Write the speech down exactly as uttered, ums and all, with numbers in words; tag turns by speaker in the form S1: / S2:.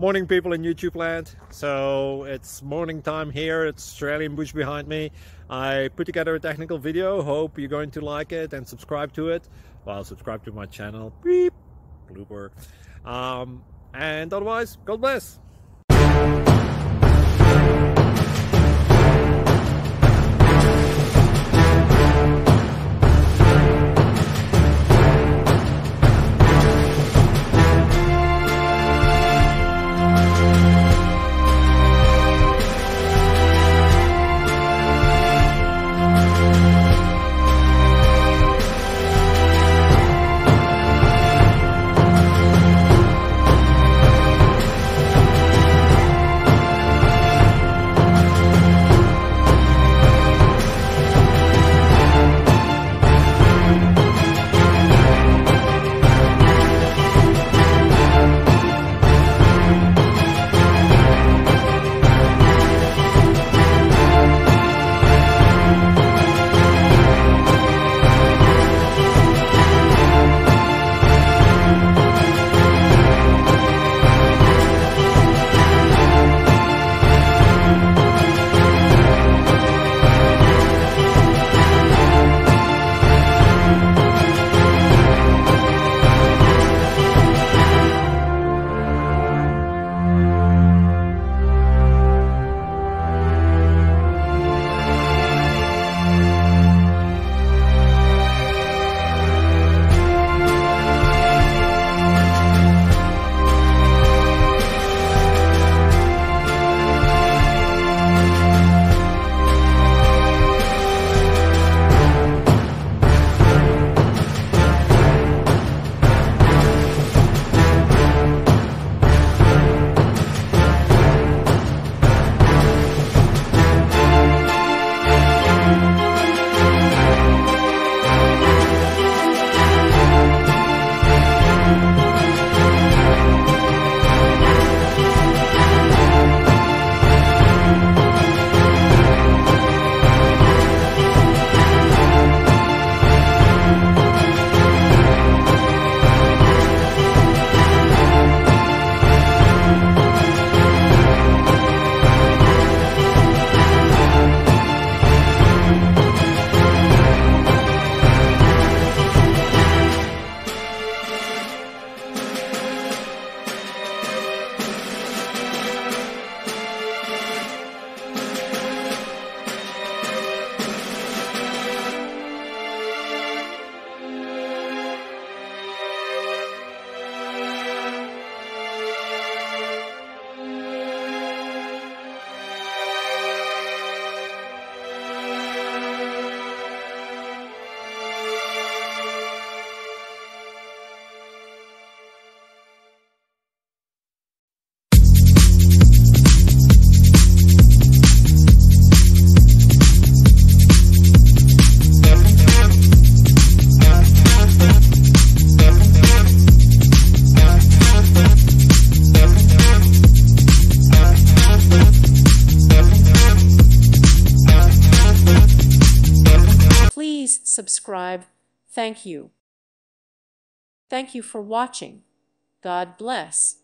S1: Morning, people in YouTube land. So it's morning time here. It's Australian bush behind me. I put together a technical video. Hope you're going to like it and subscribe to it. Well, subscribe to my channel. Beep. Blooper. Um, and otherwise, God bless.
S2: Please subscribe. Thank you. Thank you for watching. God bless.